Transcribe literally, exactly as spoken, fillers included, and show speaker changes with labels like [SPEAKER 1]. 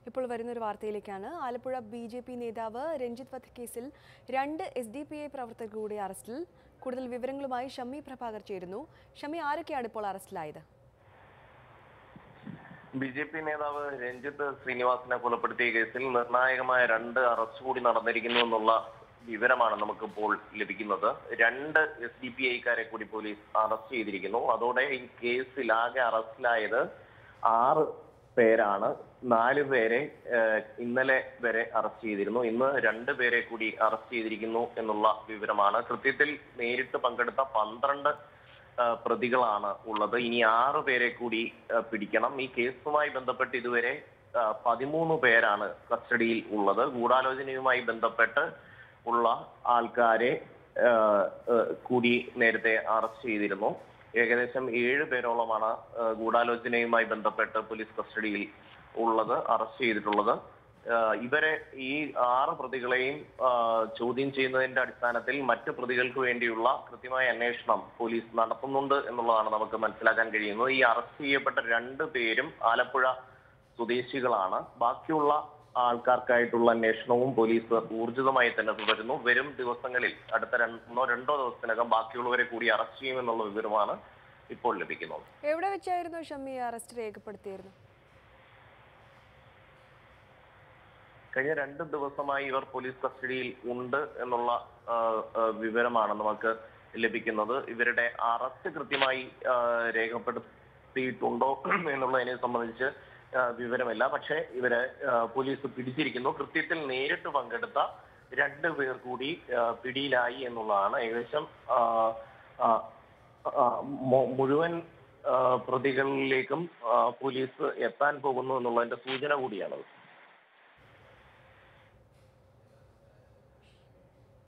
[SPEAKER 1] ഇപ്പോൾ വരുന്നൊരു വാർത്തയിലേക്കാണ്. ആലപ്പുഴ ബി ജെ പി നേതാവ് രഞ്ജിത്ത് വധക്കേസിൽ രണ്ട് എസ് ഡി പി ഐ പ്രവർത്തകർ കൂടി അറസ്റ്റിൽ. കൂടുതൽ വിവരങ്ങളുമായി ഷമ്മി പ്രഭാകർ ചേരുന്നു. ഷമ്മി, ആരൊക്കെയാണ് ഇപ്പോൾ അറസ്റ്റിലായത്?
[SPEAKER 2] ബി ജെ പി നേതാവ് രഞ്ജിത്ത് ശ്രീനിവാസിനെ കൊലപ്പെടുത്തിയ കേസിൽ നിർണായകമായ രണ്ട് അറസ്റ്റ് കൂടി നടന്നിരിക്കുന്നു എന്നുള്ള വിവരമാണ് നമുക്കിപ്പോൾ ലഭിക്കുന്നത്. രണ്ട് എസ് ഡി പി ഐക്കാരെ കൂടി പോലീസ് അറസ്റ്റ് ചെയ്തിരിക്കുന്നു. അതോടെ ഈ കേസിൽ ആകെ അറസ്റ്റിലായത് ആറ് പേരാണ്. നാല് പേരെ ഇന്നലെ വരെ അറസ്റ്റ് ചെയ്തിരുന്നു. ഇന്ന് രണ്ട് പേരെ കൂടി അറസ്റ്റ് ചെയ്തിരിക്കുന്നു എന്നുള്ള വിവരമാണ്. കൃത്യത്തിൽ നേരിട്ട് പങ്കെടുത്ത പന്ത്രണ്ട് പ്രതികളാണ് ഉള്ളത്. ഇനി ആറ് പേരെ കൂടി പിടിക്കണം. ഈ കേസുമായി ബന്ധപ്പെട്ട് ഇതുവരെ പതിമൂന്ന് പേരാണ് കസ്റ്റഡിയിൽ ഉള്ളത്. ഗൂഢാലോചനയുമായി ബന്ധപ്പെട്ട് ഉള്ള ആൾക്കാരെ കൂടി നേരത്തെ അറസ്റ്റ് ചെയ്തിരുന്നു. ഏകദേശം ഏഴ് പേരോളമാണ് ഗൂഢാലോചനയുമായി ബന്ധപ്പെട്ട് പോലീസ് കസ്റ്റഡിയിൽ ഉള്ളത്, അറസ്റ്റ് ചെയ്തിട്ടുള്ളത്. ഇവരെ ഈ ആറ് പ്രതികളെയും ചോദ്യം ചെയ്യുന്നതിന്റെ അടിസ്ഥാനത്തിൽ മറ്റു പ്രതികൾക്ക് വേണ്ടിയുള്ള കൃത്യമായ അന്വേഷണം പോലീസ് നടത്തുന്നുണ്ട് എന്നുള്ളതാണ് നമുക്ക് മനസ്സിലാക്കാൻ കഴിയുന്നത്. ഈ അറസ്റ്റ് ചെയ്യപ്പെട്ട രണ്ട് പേരും ആലപ്പുഴ സ്വദേശികളാണ്. ബാക്കിയുള്ള ആൾക്കാർക്കായിട്ടുള്ള അന്വേഷണവും പോലീസ് ഊർജിതമായി തന്നെ തുടരുന്നു. വരും ദിവസങ്ങളിൽ അടുത്ത രണ്ടോ രണ്ടോ ദിവസത്തിനകം ബാക്കിയുള്ളവരെ കൂടി അറസ്റ്റ് ചെയ്യുമെന്നുള്ള വിവരമാണ് ഇപ്പോൾ ലഭിക്കുന്നത്.
[SPEAKER 1] എവിടെ വെച്ചായിരുന്നു ഷമ്മി അറസ്റ്റ് രേഖപ്പെടുത്തിയിരുന്നു?
[SPEAKER 2] കഴിഞ്ഞ രണ്ട് ദിവസമായി ഇവർ പോലീസ് കസ്റ്റഡിയിൽ ഉണ്ട് എന്നുള്ള വിവരമാണ് നമുക്ക് ലഭിക്കുന്നത്. ഇവരുടെ അറസ്റ്റ് കൃത്യമായി രേഖപ്പെടുത്തിയിട്ടുണ്ടോ എന്നുള്ളതിനെ സംബന്ധിച്ച് വിവരമില്ല. പക്ഷേ ഇവരെ പോലീസ് പിടിച്ചിരിക്കുന്നു. കൃത്യത്തിൽ നേരിട്ട് പങ്കെടുത്ത രണ്ട് പേർ കൂടി പിടിയിലായി എന്നുള്ളതാണ്. ഏകദേശം മുഴുവൻ പ്രതികളിലേക്കും പോലീസ് എത്താൻ പോകുന്നു എന്നുള്ളതിന്റെ സൂചന കൂടിയാണത്.